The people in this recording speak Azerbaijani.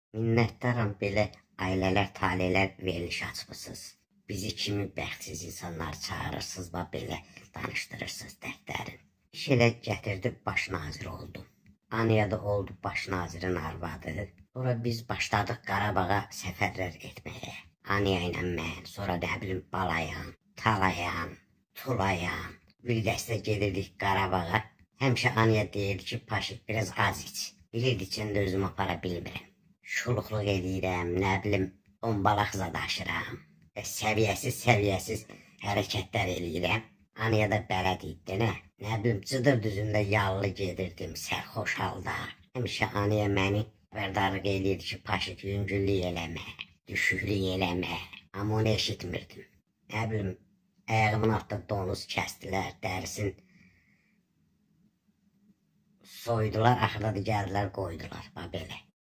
Minnətdaram belə ailələr, talelər veriliş açmısınız. Bizi kimi bəxtsiz insanlar çağırırsınız və belə danışdırırsınız dəftərin. İş elə gətirdi, baş nazir oldum. Aniya da oldu baş nazirin arvadı. Sonra biz başladıq Qarabağa səfərlər etməyə. Aniya ilə mən, sonra nə bilim Balayan, Talayan, Tulayan. Bir dəstə gedirdik Qarabağa. Həmişə Aniya deyirdi ki, Paşik biraz az iç. Bilirdi ki, özümü apara bilmirəm. Şuluqluq edirəm, nə bilim, bombalaq zadaşıram. Səviyyəsiz hərəkətlər eləyirəm. Aniya da bələd idi, nə bilim, cıdır düzündə yallı gedirdim, sərxoş halda. Həmişə Aniya məni xəbərdarlıq eləyirdi ki, Paşik yüngüllük eləmə, düşüklük eləmə. Amma onu eşitmirdim. Nə bilim, ayağımın altında donuz kəsdilər, dərisin soydular, axırda da gəldilər, qoydular, belə.